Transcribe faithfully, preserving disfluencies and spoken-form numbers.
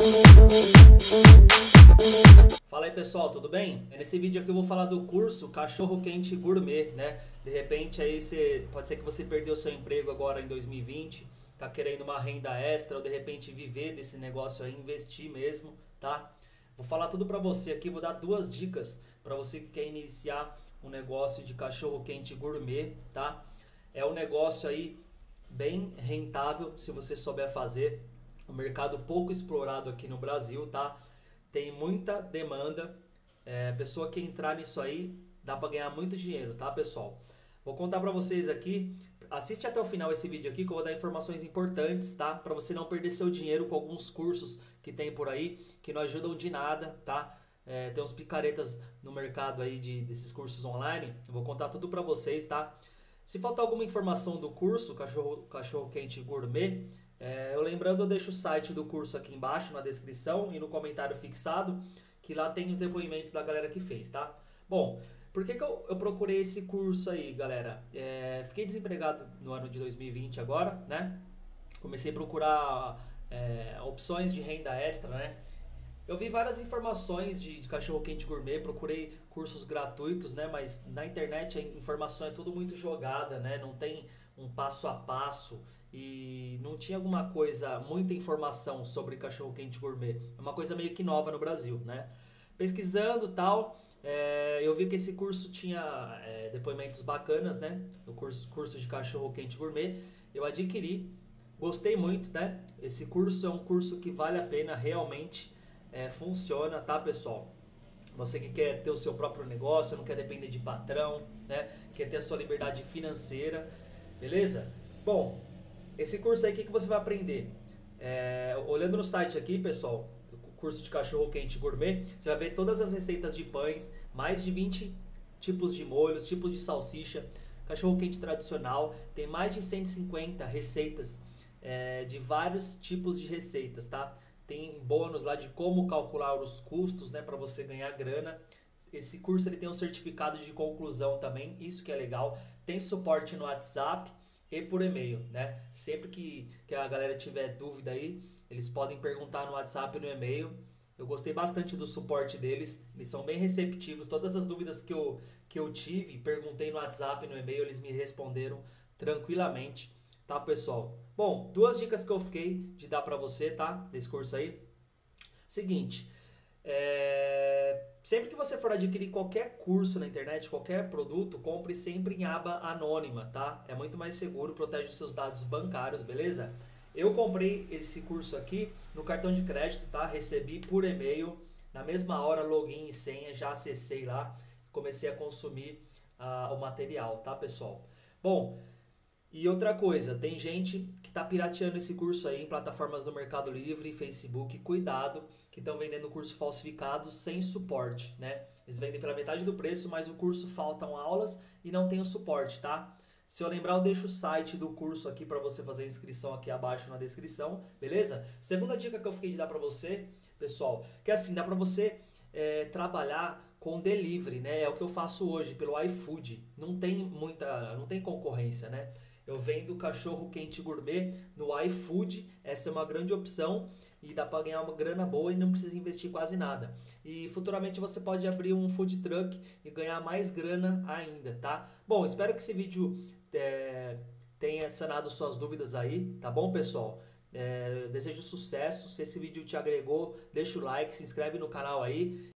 Fala aí pessoal, tudo bem? Nesse vídeo aqui eu vou falar do curso Cachorro Quente Gourmet, né? De repente aí você, pode ser que você perdeu seu emprego agora em dois mil e vinte, tá querendo uma renda extra ou de repente viver desse negócio aí, investir mesmo, tá? Vou falar tudo pra você aqui, vou dar duas dicas pra você que quer iniciar um negócio de cachorro quente gourmet, tá? É um negócio aí bem rentável se você souber fazer, um mercado pouco explorado aqui no Brasil, tá? Tem muita demanda, é, pessoa que entrar nisso aí dá para ganhar muito dinheiro, tá pessoal? Vou contar para vocês aqui, assiste até o final esse vídeo aqui que eu vou dar informações importantes, tá? Para você não perder seu dinheiro com alguns cursos que tem por aí, que não ajudam de nada, tá? É, tem uns picaretas no mercado aí de, desses cursos online, eu vou contar tudo para vocês, tá? Se faltar alguma informação do curso Cachorro, Cachorro Quente Gourmet, é, eu lembrando, eu deixo o site do curso aqui embaixo na descrição e no comentário fixado, que lá tem os depoimentos da galera que fez, tá? Bom, por que, que eu, eu procurei esse curso aí, galera? É, fiquei desempregado no ano de dois mil e vinte agora, né? Comecei a procurar é, opções de renda extra, né? Eu vi várias informações de, de cachorro quente gourmet, procurei cursos gratuitos, né? Mas na internet a informação é tudo muito jogada, né? Não tem um passo a passo e não tinha alguma coisa, muita informação sobre cachorro quente gourmet. É uma coisa meio que nova no Brasil, né? Pesquisando tal, é, eu vi que esse curso tinha é, depoimentos bacanas, né? O curso, curso de cachorro quente gourmet, eu adquiri, gostei muito, né? Esse curso é um curso que vale a pena realmente. É, funciona, tá pessoal? Você que quer ter o seu próprio negócio, não quer depender de patrão, né? Quer ter a sua liberdade financeira, beleza? Bom, esse curso aí, o que, que você vai aprender? É, olhando no site aqui, pessoal, o curso de cachorro quente gourmet, você vai ver todas as receitas de pães, mais de vinte tipos de molhos, tipos de salsicha, cachorro quente tradicional, tem mais de cento e cinquenta receitas é, de vários tipos de receitas, tá? Tem bônus lá de como calcular os custos, né, para você ganhar grana. Esse curso ele tem um certificado de conclusão também, isso que é legal. Tem suporte no WhatsApp e por e-mail, né? Sempre que, que a galera tiver dúvida aí, eles podem perguntar no WhatsApp e no e-mail. Eu gostei bastante do suporte deles, eles são bem receptivos. Todas as dúvidas que eu, que eu tive, perguntei no WhatsApp e no e-mail, eles me responderam tranquilamente. Tá, pessoal? Bom, duas dicas que eu fiquei de dar pra você, tá? Desse curso aí. Seguinte, é... sempre que você for adquirir qualquer curso na internet, qualquer produto, compre sempre em aba anônima, tá? É muito mais seguro, protege os seus dados bancários, beleza? Eu comprei esse curso aqui no cartão de crédito, tá? Recebi por e-mail, na mesma hora, login e senha, já acessei lá, comecei a consumir uh, o material, tá, pessoal? Bom... E outra coisa, tem gente que está pirateando esse curso aí em plataformas do Mercado Livre e Facebook. Cuidado, que estão vendendo curso falsificado sem suporte, né? Eles vendem pela metade do preço, mas o curso faltam aulas e não tem o suporte, tá? Se eu lembrar, eu deixo o site do curso aqui para você fazer a inscrição aqui abaixo na descrição, beleza? Segunda dica que eu fiquei de dar para você, pessoal, que é assim, dá para você é, trabalhar com delivery, né? É o que eu faço hoje pelo iFood. Não tem muita, não tem concorrência, né? Eu vendo cachorro quente gourmet no iFood, essa é uma grande opção e dá para ganhar uma grana boa e não precisa investir quase nada. E futuramente você pode abrir um food truck e ganhar mais grana ainda, tá? Bom, espero que esse vídeo é, tenha sanado suas dúvidas aí, tá bom, pessoal? É, desejo sucesso, se esse vídeo te agregou, deixa o like, se inscreve no canal aí.